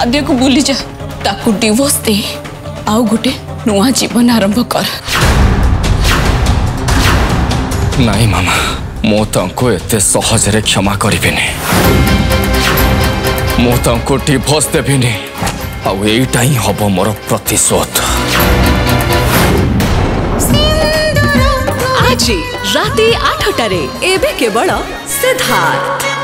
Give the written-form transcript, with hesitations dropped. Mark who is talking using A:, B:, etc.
A: आद्य को भूली जा ताकू डिवोर्स दे आउ गोटे नुआ जीवन आरंभ कर।
B: नहीं मामा मु तांको एते सहजरे क्षमा करिबिनी मु तांको डिवोर्स देबिनी आउ एटा ही हबो मोर प्रतिशोध।
C: आज राति 8 टारे एबे केवल सिद्धार्थ।